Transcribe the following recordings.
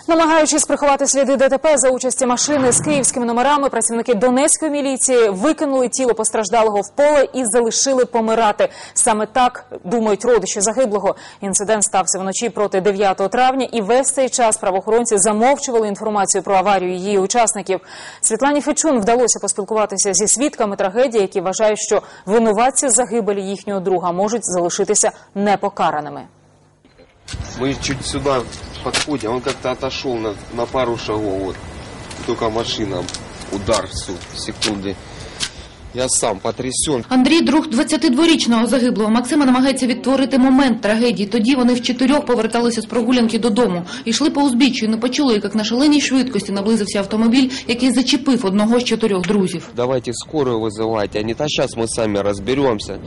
Намагаючись приховати сліди ДТП за участі машини з київськими номерами, працівники Донецької міліції викинули тіло постраждалого в поле і залишили помирати. Саме так думають родичі загиблого. Інцидент стався вночі проти 9 травня, і весь цей час правоохоронці замовчували інформацію про аварію її учасників. Світлані Фечун вдалося поспілкуватися зі свідками трагедії, які вважають, що винуватці загибелі їхнього друга можуть залишитися непокараними. Мы чуть сюда подходим, он как-то отошел на пару шагов, вот, только машина, удар, все, секунды. Я сам потрясен. Андрій, друг 22-річного загиблого Максима, намагається відтворити момент трагедії. Тоді вони вчетверьох поверталися з прогулянки додому. Йшли по узбіччю і не почули, як на шаленій швидкості наблизився автомобіль, який зачепив одного з 4 друзів. Давайте скорую вызывайте, а не то сейчас мы сами разберемся.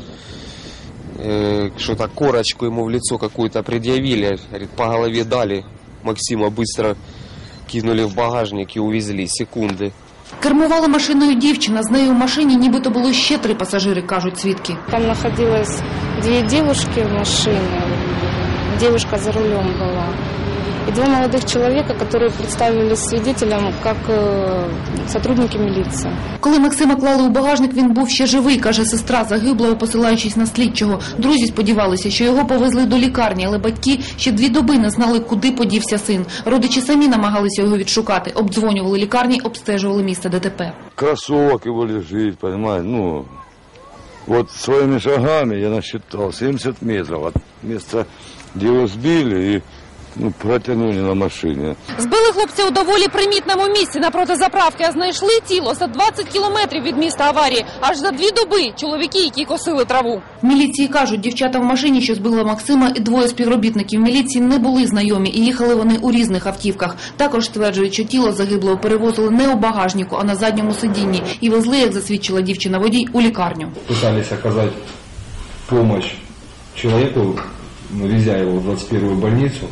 Что-то корочку ему в лицо какую-то предъявили, говорит, по голове дали. Максима быстро кинули в багажник и увезли, секунды. Кермувала машиною дівчина, з нею в машині нібито було ще 3 пасажири, кажуть свідки. Там находилось 2 девушки в машине, девушка за рулем была. И 2 молодых человека, которые представились свидетелям как сотрудники міліції. Коли Максима клали у багажник, він був ще живий, каже сестра загиблого, посилаючись на слідчого. Друзі сподівалися, що його повезли до лікарні, але батьки ще 2 доби не знали, куди подівся син. Родичі самі намагалися його відшукати, обдзвонювали лікарні, обстежували місце ДТП. Кроссовок его лежит, понимаете, ну, вот своими шагами я насчитал 70 метров от места, где его сбили, и протягнули на машині. Збили хлопця у доволі примітному місці напроти заправки, а знайшли тіло за 20 кілометрів від міста аварії. Аж за 2 доби чоловіки, які косили траву. В міліції кажуть, дівчата в машині, що збила Максима, і 2 співробітників міліції не були знайомі, і їхали вони у різних автівках. Також стверджують, що тіло загиблого перевозили не у багажнику, а на задньому сидінні. І везли, як засвідчила дівчина-водій, у лікарню. Пытались оказать помощь человеку, везя его в 21-ю больницу.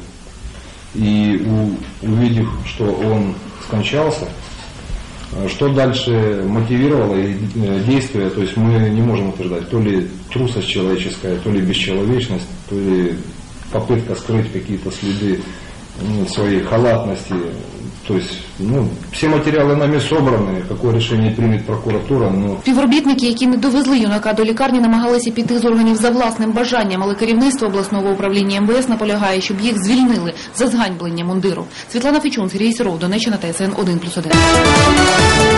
И увидев, что он скончался, что дальше мотивировало действие, то есть мы не можем утверждать, то ли трусость человеческая, то ли бесчеловечность, то ли попытка скрыть какие-то следы своей халатности. То есть, всі матеріали нами собрані, яке рішення прийме прокуратура. Співробітники, які не довезли юнака до лікарні, намагалися піти з органів за власним бажанням, але керівництво обласного управління МВС наполягає, щоб їх звільнили за зганьблення мундиру. Світлана Фечун, Сергій Сіров, Донеччина, ТСН 1+1.